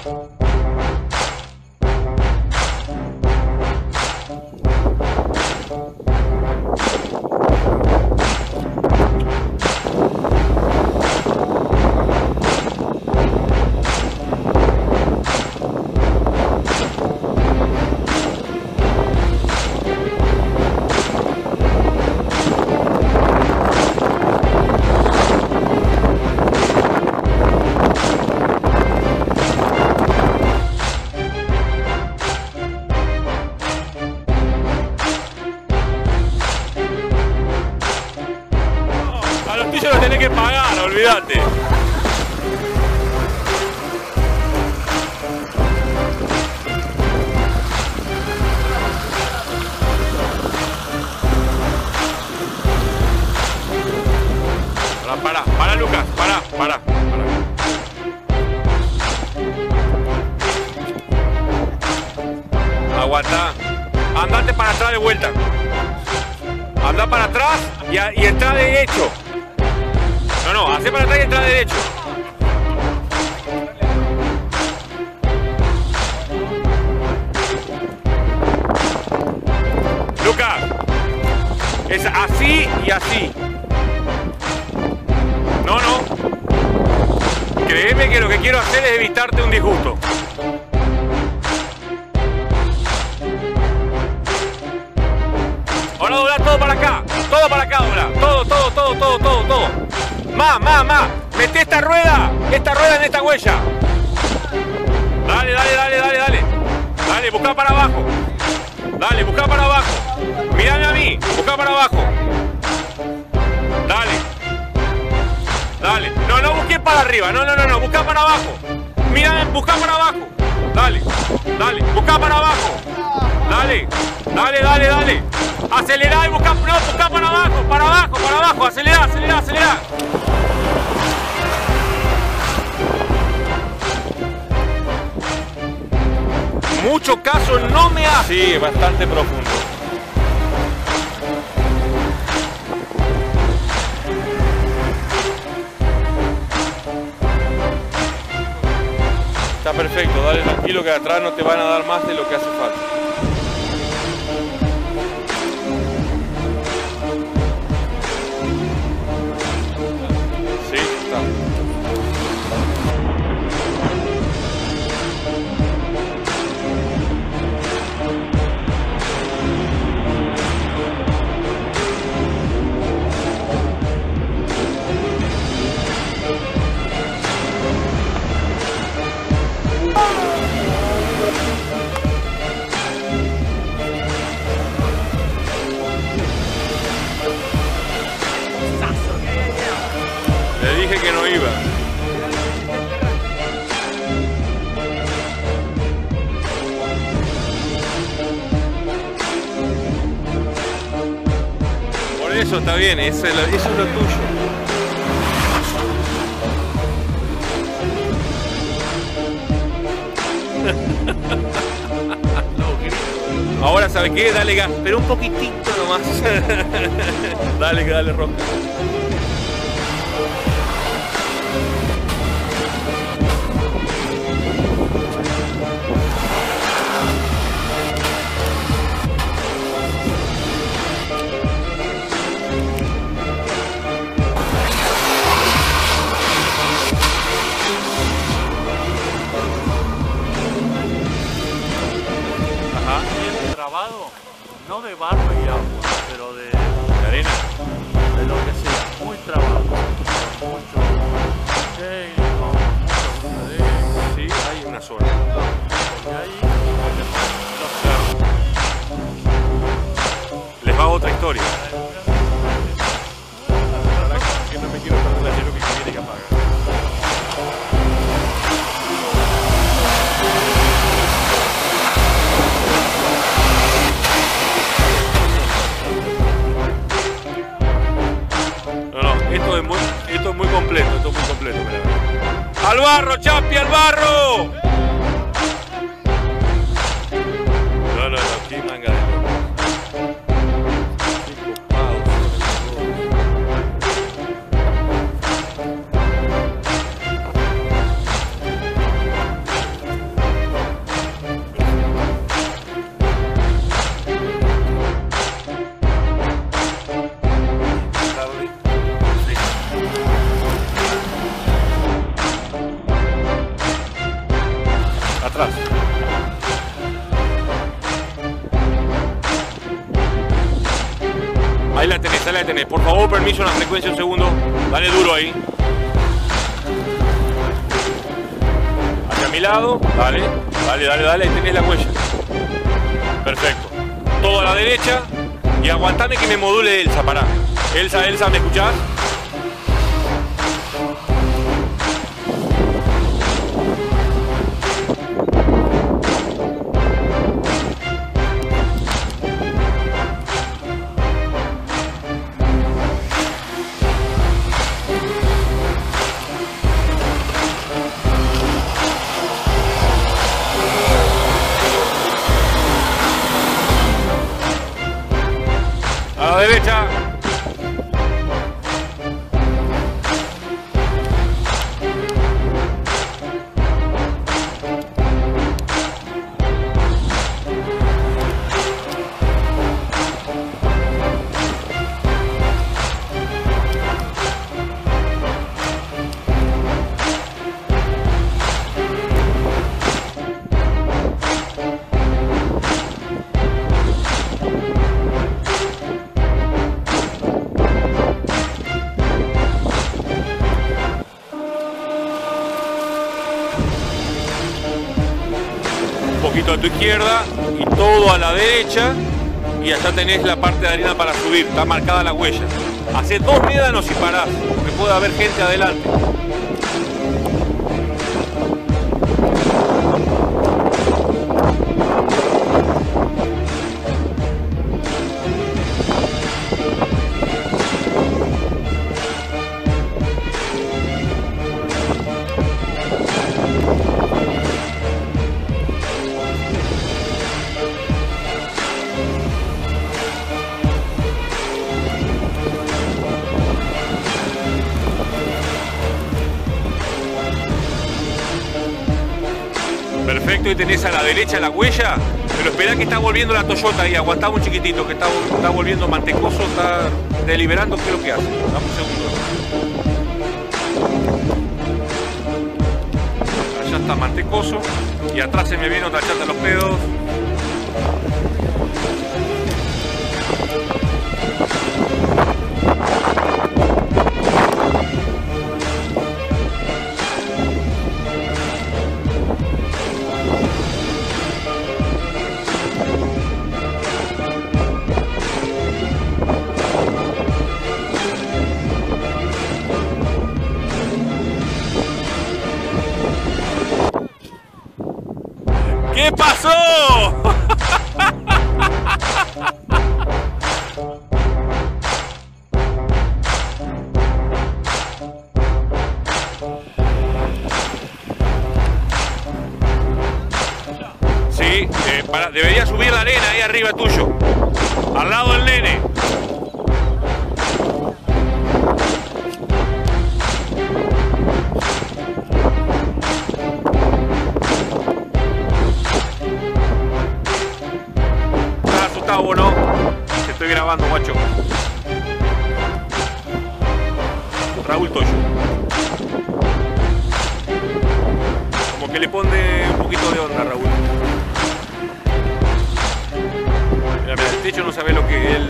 Que pagar, olvídate. Para Lucas, para. Aguanta. Andate para atrás de vuelta. Anda para atrás y entra derecho. No, hace para atrás y entra derecho. Lucas, es así y así. No. Créeme que lo que quiero hacer es evitarte un disgusto. Ahora dobla todo para acá dobla. Todo. Más. Mete esta rueda en esta huella. Dale. Dale, busca para abajo. Mírame a mí, busca para abajo. Dale. No busques para arriba. No, busca para abajo. Mírame, busca para abajo. Dale. Busca para abajo. Dale. Acelera y busca para abajo. Acelera. Mucho caso no me hace. Sí, bastante profundo. Está perfecto, dale tranquilo que atrás no te van a dar más de lo que hace falta. Sí, está. Le dije que no iba. Por eso está bien, eso es lo tuyo. Ahora, ¿sabes qué? Dale gas, pero un poquitito nomás. Dale, Roca. No de barro y agua, pero de arena, de lo que sea, muy trabado, mucho shale, mucho sí, hay una zona. y ahí Les va otra historia. La verdad que no me quiero perder la Cherokee que viene que apaga. Esto es muy completo, mirá. ¡Al barro, Chapi, al barro! No, aquí manga de loco. Qué copado. tenés. Por favor, permiso en la frecuencia, un segundo. Dale duro ahí. Hacia mi lado. Dale, dale, dale, dale. Ahí tenés la huella. Perfecto. Todo a la derecha. Y aguantame que me module Elsa, pará. Elsa, Elsa, ¿me escuchás? A la derecha. Poquito a tu izquierda y todo a la derecha y allá tenés la parte de arena para subir, está marcada la huella. Hacé 2 médanos y parás, porque puede haber gente adelante. Perfecto, y tenés a la derecha la huella, pero esperá que está volviendo la Toyota ahí, aguantamos un chiquitito, que está volviendo mantecoso, está deliberando qué es lo que hace. Dame un segundo. Allá está mantecoso, y atrás se me viene otra chata a los pedos. ¿Qué pasó? Sí, debería subir la arena ahí arriba tuyo, al lado del nene. ¿O no? Te estoy grabando, guacho. Raúl Toyo. Como que le pone un poquito de onda, Raúl. Mira, mira, el techo no sabe lo que es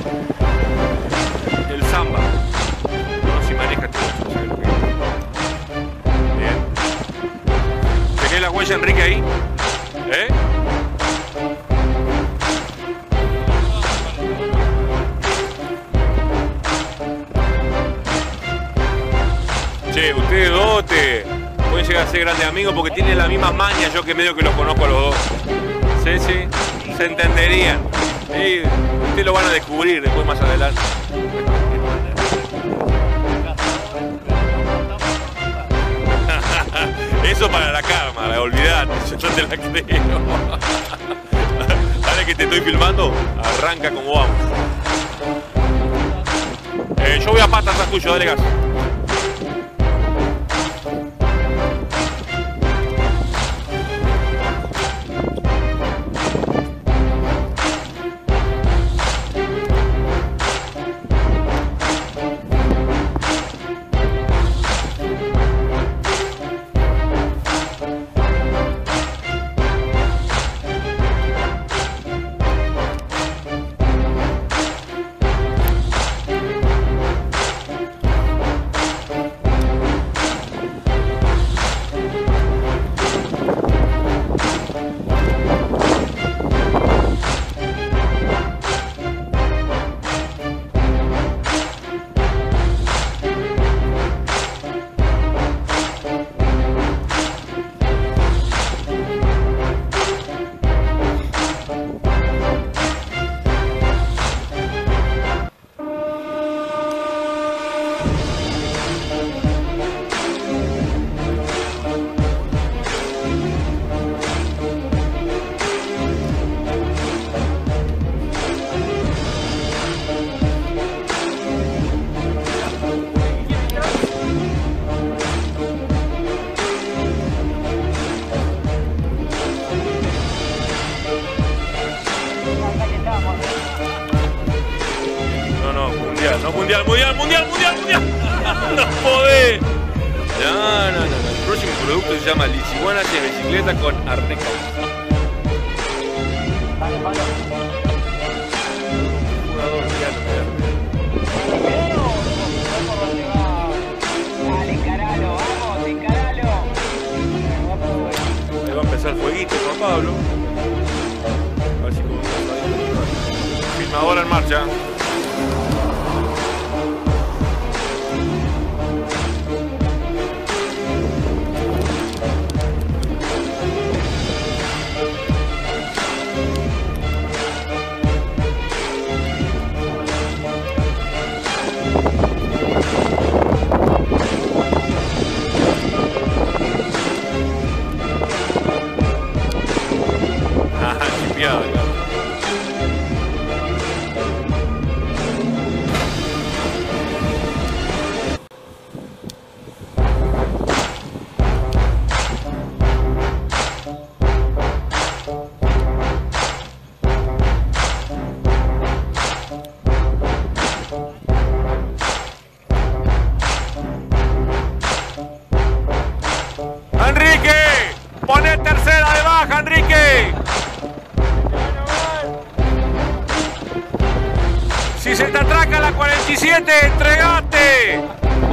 el samba. No, si maneja el techo, no sabe lo que es. Bien. ¿Tenés la huella, Enrique, ahí? ¿Eh? Che, ustedes dos pueden llegar a ser grandes amigos porque tienen las mismas mañas, yo que medio que los conozco a los dos. Sí, sí, se entenderían. Sí, ustedes lo van a descubrir después más adelante. Eso para la cámara, olvidate, yo te la creo. Dale que te estoy filmando, arranca como vamos. Yo voy a patas atrás tuyo, dale gas. mundial. No podés. No. El próximo producto se llama Lichiguanas de bicicleta con arneca. Jugador, Dale, encaralo, vamos, encaralo. Ahí va a empezar el fueguito, Juan Pablo. A ver si como filmadora en marcha. Enrique, poné tercera de baja, Enrique. Si se te atraca la 47, entregate.